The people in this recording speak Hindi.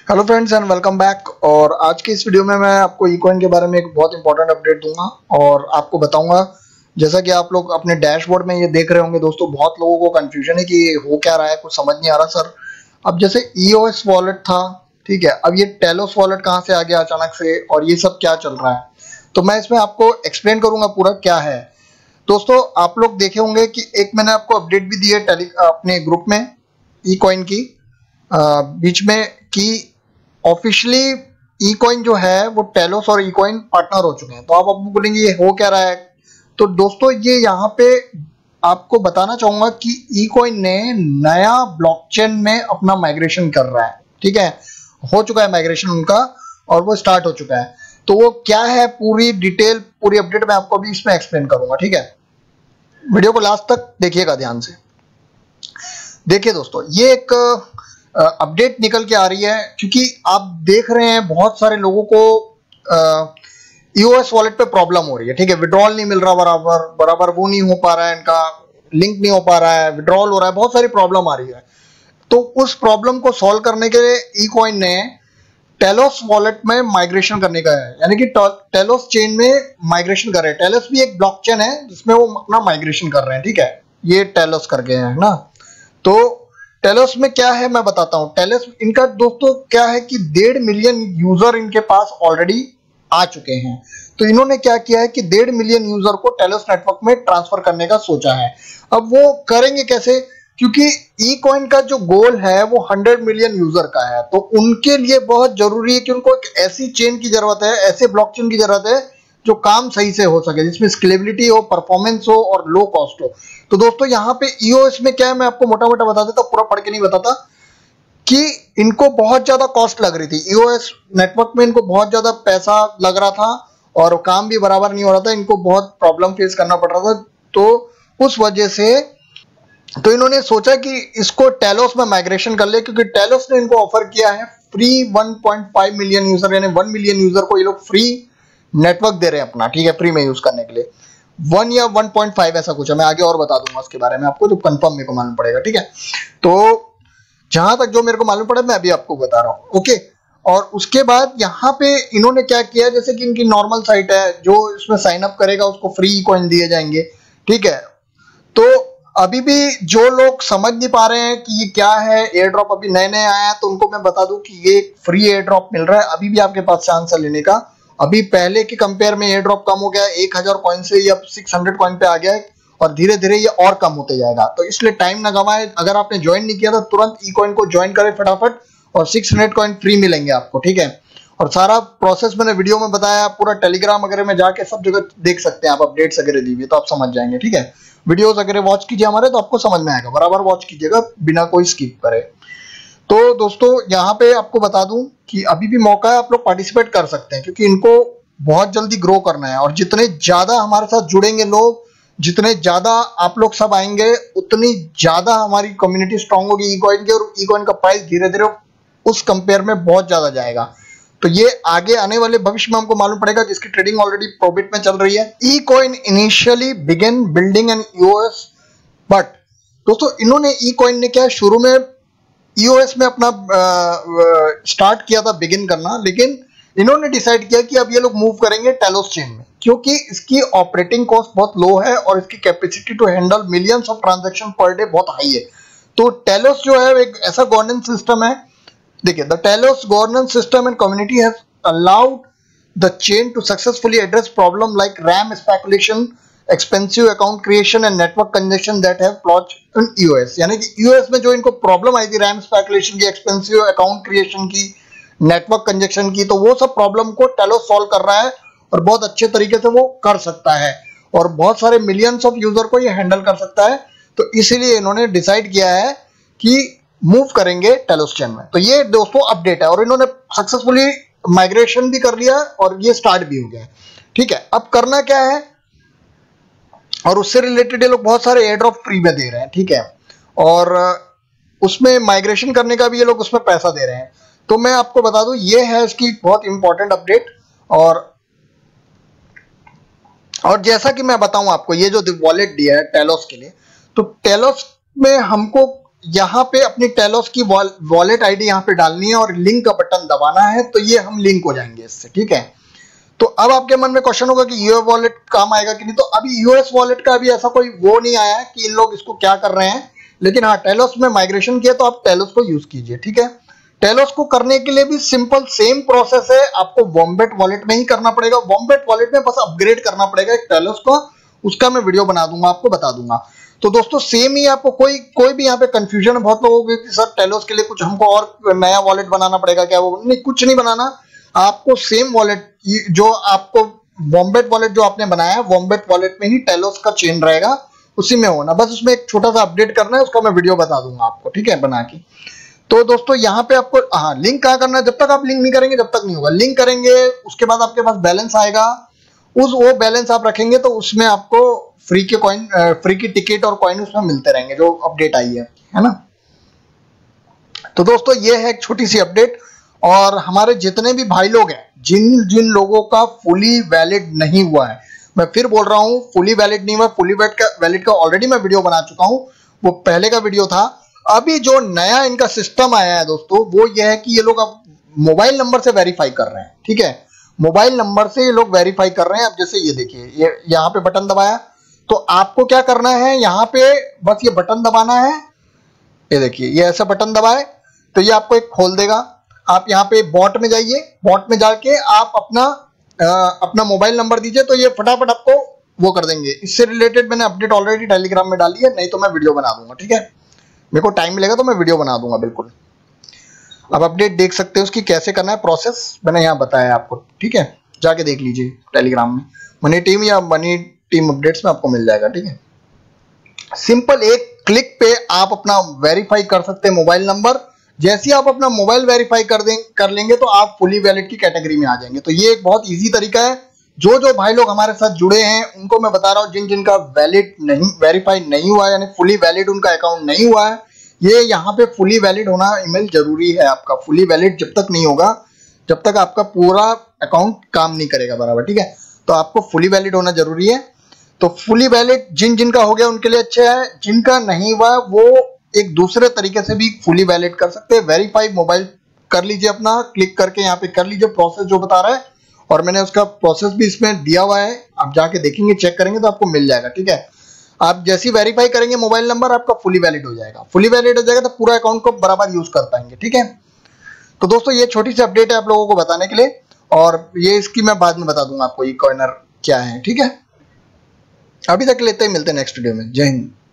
Hello friends and welcome back. और आज के इस वीडियो में मैं आपको इकॉइन के बारे में एक बहुत इंपॉर्टेंट अपडेट दूंगा और आपको बताऊंगा। जैसा कि आप लोग अपने डैशबोर्ड में ये देख रहे होंगे दोस्तों, बहुत लोगों को कंफ्यूजन है कि ये हो क्या रहा है, कुछ समझ नहीं आ रहा सर। अब जैसे ईओएस वॉलेट था, ठीक है, अब ये टेलोस वॉलेट कहाँ से आ गया अचानक से और ये सब क्या चल रहा है, तो मैं इसमें आपको एक्सप्लेन करूंगा पूरा क्या है। दोस्तों आप लोग देखे होंगे कि एक मैंने आपको अपडेट भी दी है अपने ग्रुप में इकॉइन की बीच में कि ऑफिशियली इकॉइन जो है वो टेलोस और इकॉइन पार्टनर हो चुके हैं। तो आप बोलेंगे ये हो क्या रहा है, तो दोस्तों ये यहाँ पे आपको बताना चाहूंगा कि इकॉइन ने नया ब्लॉकचेन में अपना माइग्रेशन कर रहा है, ठीक है, हो चुका है माइग्रेशन उनका और वो स्टार्ट हो चुका है। तो वो क्या है, पूरी डिटेल पूरी अपडेट मैं आपको अभी इसमें एक्सप्लेन करूंगा, ठीक है। वीडियो को लास्ट तक देखिएगा ध्यान से। देखिए दोस्तों, ये एक अपडेट निकल के आ रही है क्योंकि आप देख रहे हैं बहुत सारे लोगों को ईओएस वॉलेट पे प्रॉब्लम हो रही है, ठीक है, विड्रॉल नहीं मिल रहा, बराबर वो नहीं हो पा रहा है, इनका लिंक नहीं हो पा रहा है, विड्रॉल हो रहा है, बहुत सारी प्रॉब्लम आ रही है। तो उस प्रॉब्लम को सॉल्व करने के लिए इकॉइन ने टेलोस वॉलेट में माइग्रेशन करने का है, यानी कि टेलोस चेन में माइग्रेशन कर रहे हैं। टेलोस भी एक ब्लॉकचेन है जिसमें वो अपना माइग्रेशन कर रहे हैं, ठीक है, ये टेलोस करके है ना। तो टेलोस में क्या है मैं बताता हूं। टेलोस इनका दोस्तों क्या है कि 1.5 मिलियन यूजर इनके पास ऑलरेडी आ चुके हैं। तो इन्होंने क्या किया है कि 1.5 मिलियन यूजर को टेलोस नेटवर्क में ट्रांसफर करने का सोचा है। अब वो करेंगे कैसे, क्योंकि इकॉइन का जो गोल है वो 100 मिलियन यूजर का है। तो उनके लिए बहुत जरूरी है कि उनको एक ऐसी चेन की जरूरत है, ऐसे ब्लॉकचेन की जरूरत है जो काम सही से हो सके, जिसमें स्केलेबिलिटी हो, परफॉर्मेंस हो और लो कॉस्ट हो। तो दोस्तों यहाँ पे ईओएस में क्या है, मैं आपको मोटा मोटा बता देता हूँ, पूरा पढ़ के नहीं बताता, कि इनको बहुत ज्यादा कॉस्ट लग रही थी। ईओएस नेटवर्क में इनको बहुत ज्यादा पैसा लग रहा था और काम भी बराबर नहीं हो रहा था, इनको बहुत प्रॉब्लम फेस करना पड़ रहा था। तो उस वजह से तो इन्होंने सोचा कि इसको टेलोस में माइग्रेशन कर ले, क्योंकि टेलोस ने इनको ऑफर किया है फ्री 1.5 मिलियन यूजर, यानी 1 मिलियन यूजर को ये लोग फ्री नेटवर्क दे रहे हैं अपना, ठीक है, फ्री में यूज करने के लिए। 1 या 1.5 ऐसा कुछ है, मैं आगे और बता दूंगा उसके बारे में आपको, जो कंफर्म मेरे को मालूम पड़ेगा, ठीक है। तो जहां तक जो मेरे को मालूम पड़ा मैं अभी आपको बता रहा हूं, ओके। और उसके बाद यहाँ पे इन्होंने क्या किया, जैसे कि इनकी नॉर्मल साइट है, जो इसमें साइन अप करेगा उसको फ्री कॉइन दिए जाएंगे, ठीक है। तो अभी भी जो लोग समझ नहीं पा रहे हैं कि ये क्या है, एयर ड्रॉप अभी नए नए आया है, तो उनको मैं बता दूं कि ये फ्री एयर ड्रॉप मिल रहा है, अभी भी आपके पास चांस है लेने का। अभी पहले के कंपेयर में एयर ड्रॉप कम हो गया, 1000 कॉइन से ये अब 600 कॉइन पे आ गया है और धीरे धीरे ये और कम होते जाएगा। तो इसलिए टाइम ना गवाएं, अगर आपने ज्वाइन नहीं किया तो तुरंत इकॉइन को ज्वाइन करें फटाफट, और 600 कॉइन फ्री मिलेंगे आपको, ठीक है। और सारा प्रोसेस मैंने वीडियो में बताया, पूरा टेलीग्राम वगैरह में जाके सब जगह देख सकते हैं आप, अपडेट्स वगैरह दी हुई, तो आप समझ जाएंगे, ठीक है। वीडियोस वगैरह वॉच कीजिए हमारे, तो आपको समझ में आएगा, बराबर वॉच कीजिएगा बिना कोई स्किप करे। तो दोस्तों यहाँ पे आपको बता दूं कि अभी भी मौका है, आप लोग पार्टिसिपेट कर सकते हैं, क्योंकि इनको बहुत जल्दी ग्रो करना है। और जितने ज्यादा हमारे साथ जुड़ेंगे लोग, जितने ज्यादा आप लोग सब आएंगे, उतनी ज्यादा हमारी कम्युनिटी स्ट्रांग होगी इकॉइन की, और इकॉइन का प्राइस धीरे धीरे उस कंपेयर में बहुत ज्यादा जाएगा। तो ये आगे आने वाले भविष्य में हमको मालूम पड़ेगा, जिसकी ट्रेडिंग ऑलरेडी प्रॉफिट में चल रही है। इकॉइन initially begin building an EOS, but दोस्तों इन्होंने इकॉइन ने क्या शुरू में ईओएस में अपना स्टार्ट किया था बिगिन करना, लेकिन इन्होंने डिसाइड किया कि अब ये लोग मूव करेंगे टेलोस चेन में, क्योंकि इसकी ऑपरेटिंग कॉस्ट बहुत लो है और इसकी capacity to handle millions of transaction per day बहुत हाई है। तो टेलोस जो है एक ऐसा गवर्नेंस सिस्टम है, देखिए, the Telos governance system and community has allowed the chain to successfully address problem like RAM speculation, expensive account creation and network congestion that have plot in EOS. यानी कि ईओएस में जो इनको प्रॉब्लम आई थी रैम स्पेकुलेशन की, एक्सपेंसिव अकाउंट क्रिएशन की, नेटवर्क कंजेशन की, तो वो सब प्रॉब्लम को टेलोस सॉल्व कर रहा है और बहुत अच्छे तरीके से वो कर सकता है, और बहुत सारे मिलियंस ऑफ यूजर को ये हैंडल कर सकता है। तो इसीलिए इन्होंने डिसाइड किया है कि मूव करेंगे टेलोस चेन में। तो ये दोस्तों अपडेट है, और इन्होंने सक्सेसफुली माइग्रेशन भी कर लिया और ये स्टार्ट भी हो गया, ठीक है। अब करना क्या है, और उससे रिलेटेड ये लोग बहुत सारे एयर ड्रॉप फ्री में दे रहे हैं, ठीक है, और उसमें माइग्रेशन करने का भी ये लोग उसमें पैसा दे रहे हैं। तो मैं आपको बता दूं, ये है इसकी बहुत इंपॉर्टेंट अपडेट। और जैसा कि मैं बताऊं आपको, ये जो वॉलेट दिया है टेलोस के लिए, तो टेलोस में हमको यहाँ पे अपनी टेलोस की वॉलेट आईडी यहाँ पे डालनी है और लिंक का बटन दबाना है, तो ये हम लिंक हो जाएंगे इससे, ठीक है। तो अब आपके मन में क्वेश्चन होगा कि यूएस वॉलेट काम आएगा कि नहीं। तो अभी यूएस वॉलेट का अभी ऐसा कोई वो नहीं आया है कि इन लोग इसको क्या कर रहे हैं, लेकिन हाँ टेलोस में माइग्रेशन किया तो आप टेलोस को यूज कीजिए, ठीक है। टेलोस को करने के लिए भी सिंपल सेम प्रोसेस है, आपको वॉम्बेट वॉलेट में ही करना पड़ेगा। वॉम्बेट वॉलेट में बस अपग्रेड करना पड़ेगा एक टेलोस को, उसका मैं वीडियो बना दूंगा, आपको बता दूंगा। तो दोस्तों सेम ही आपको कोई भी यहाँ पे कंफ्यूजन बहुत लोगों को कि सर टेलोस के लिए कुछ हमको और नया वॉलेट बनाना पड़ेगा क्या, वो नहीं, कुछ नहीं बनाना। आपको सेम वॉलेट जो आपको वॉम्बेट वॉलेट जो आपने बनाया है, वॉम्बेट वॉलेट में ही टेलोस का चेन रहेगा, उसी में होना, बस उसमें एक छोटा सा अपडेट करना है, उसका मैं वीडियो बता दूंगा आपको, ठीक है, बना के। तो दोस्तों यहाँ पे आपको हाँ लिंक कहाँ करना है, जब तक आप लिंक नहीं करेंगे जब तक नहीं होगा। लिंक करेंगे उसके बाद आपके पास बैलेंस आएगा, वो बैलेंस आप रखेंगे तो उसमें आपको फ्री के कॉइन, फ्री की टिकट और कॉइन उसमें मिलते रहेंगे जो अपडेट आई है ना। तो दोस्तों ये है एक छोटी सी अपडेट। और हमारे जितने भी भाई लोग हैं, जिन जिन लोगों का फुली वैलिड नहीं हुआ है, मैं फिर बोल रहा हूँ फुली वैलिड नहीं हुआ, फुली वैलिड का ऑलरेडी मैं वीडियो बना चुका हूँ, वो पहले का वीडियो था। अभी जो नया इनका सिस्टम आया है दोस्तों, वो ये है कि ये लोग अब मोबाइल नंबर से वेरीफाई कर रहे हैं, ठीक है। मोबाइल नंबर से ये लोग वेरीफाई कर रहे हैं। अब जैसे ये देखिए, ये यहाँ पे बटन दबाया, तो आपको क्या करना है, यहाँ पे बस ये बटन दबाना है। ये देखिए, ये ऐसा बटन दबाए तो ये आपको एक खोल देगा। आप यहाँ पे बॉट में जाइए, बॉट में जाके आप अपना मोबाइल नंबर दीजिए, तो ये फटाफट आपको वो कर देंगे। इससे रिलेटेड मैंने अपडेट ऑलरेडी टेलीग्राम में डाली है, नहीं तो मैं वीडियो बना दूंगा, ठीक है। मेरे को टाइम मिलेगा तो मैं वीडियो बना दूंगा बिल्कुल। अब अपडेट देख सकते हैं उसकी कैसे करना है, प्रोसेस मैंने यहाँ बताया आपको, ठीक है, जाके देख लीजिए टेलीग्राम में, मनी टीम या मनी टीम अपडेट्स में आपको मिल जाएगा, ठीक है। सिंपल एक क्लिक पे आप अपना वेरीफाई कर सकते हैं मोबाइल नंबर। जैसे ही आप अपना मोबाइल वेरीफाई कर लेंगे तो आप फुली वैलिड की कैटेगरी में आ जाएंगे। तो ये एक बहुत इजी तरीका है। जो भाई लोग हमारे साथ जुड़े हैं उनको मैं बता रहा हूँ, जिनका वैलिड नहीं, वेरीफाई नहीं हुआ है, यानी फुली वैलिड उनका अकाउंट नहीं हुआ है, ये यहाँ पे फुली वैलिड होना ईमेल जरूरी है आपका। फुली वैलिड जब तक नहीं होगा, जब तक आपका पूरा अकाउंट काम नहीं करेगा बराबर, ठीक है। तो आपको फुली वैलिड होना जरूरी है। तो फुली वैलिड जिनका हो गया उनके लिए अच्छा है, जिनका नहीं हुआ वो एक दूसरे तरीके से भी फुली वैलिड कर सकते हैं। वेरीफाई मोबाइल कर लीजिए, अपना क्लिक करके यहाँ पे कर लीजिए प्रोसेस जो बता रहा है, और मैंने उसका प्रोसेस भी इसमें दिया हुआ है, आप जाके देखेंगे, चेक करेंगे तो आपको मिल जाएगा, ठीक है। आप जैसे ही वेरीफाई करेंगे मोबाइल नंबर, आपका फुली वैलिड हो जाएगा। फुली वैलिड हो जाएगा तो पूरा अकाउंट को बराबर यूज कर पाएंगे, ठीक है। तो दोस्तों ये छोटी सी अपडेट है आप लोगों को बताने के लिए, और ये इसकी मैं बाद में बता दूंगा आपको ये कॉइनर क्या है, ठीक है। अभी तक लेते हैं, मिलते हैं नेक्स्ट वीडियो में। जय हिंद।